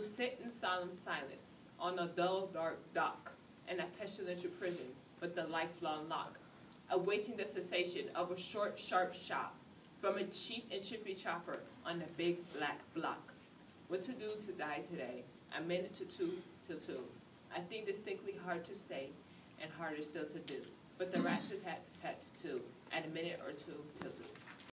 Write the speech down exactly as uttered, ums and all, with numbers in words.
to sit in solemn silence on a dull, dark dock in a pestilential prison with the lifelong lock, awaiting the cessation of a short, sharp shot from a cheap and chippy chopper on the big black block. What to do to die today? A minute to two till two. I think distinctly hard to say and harder still to do. But the rat is hat to tat too, at a minute or two till two.